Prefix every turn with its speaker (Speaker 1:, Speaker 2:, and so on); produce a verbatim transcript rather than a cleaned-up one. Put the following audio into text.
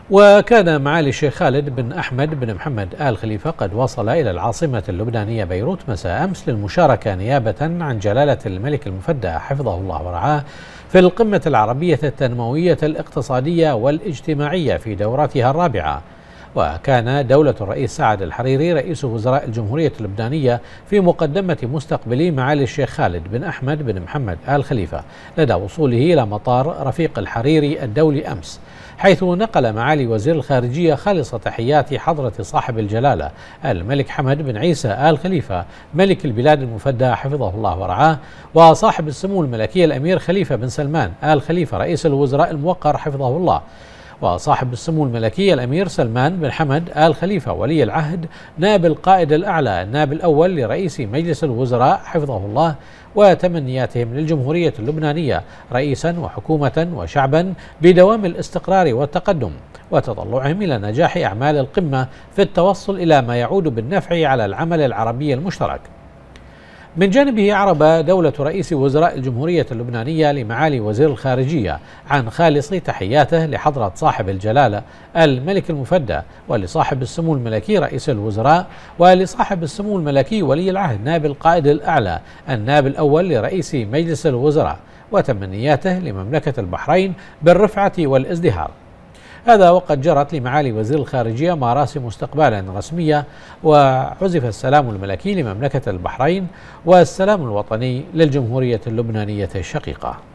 Speaker 1: وكان معالي الشيخ خالد بن أحمد بن محمد آل خليفة قد وصل إلى العاصمة اللبنانية بيروت مساء أمس للمشاركة نيابة عن جلالة الملك المفدى حفظه الله ورعاه في القمة العربية التنموية الاقتصادية والاجتماعية في دورتها الرابعة. وكان دولة الرئيس سعد الحريري رئيس وزراء الجمهورية اللبنانية في مقدمة مستقبلي معالي الشيخ خالد بن أحمد بن محمد آل خليفة لدى وصوله إلى مطار رفيق الحريري الدولي أمس، حيث نقل معالي وزير الخارجية خالص تحيات حضرة صاحب الجلالة الملك حمد بن عيسى آل خليفة ملك البلاد المفدى حفظه الله ورعاه، وصاحب السمو الملكي الأمير خليفة بن سلمان آل خليفة رئيس الوزراء الموقر حفظه الله، وصاحب السمو الملكي الأمير سلمان بن حمد آل خليفة ولي العهد نائب القائد الأعلى النائب الأول لرئيس مجلس الوزراء حفظه الله، وتمنياتهم للجمهورية اللبنانية رئيسا وحكومة وشعبا بدوام الاستقرار والتقدم، وتطلعهم إلى نجاح أعمال القمة في التوصل إلى ما يعود بالنفع على العمل العربي المشترك. من جانبه عرب دولة رئيس وزراء الجمهورية اللبنانية لمعالي وزير الخارجية عن خالص تحياته لحضرة صاحب الجلالة الملك المفدى ولصاحب السمو الملكي رئيس الوزراء ولصاحب السمو الملكي ولي العهد نائب القائد الأعلى النائب الأول لرئيس مجلس الوزراء، وتمنياته لمملكة البحرين بالرفعة والازدهار. هذا وقد جرت لمعالي وزير الخارجية مراسم استقبال رسمية، وعزف السلام الملكي لمملكة البحرين والسلام الوطني للجمهورية اللبنانية الشقيقة.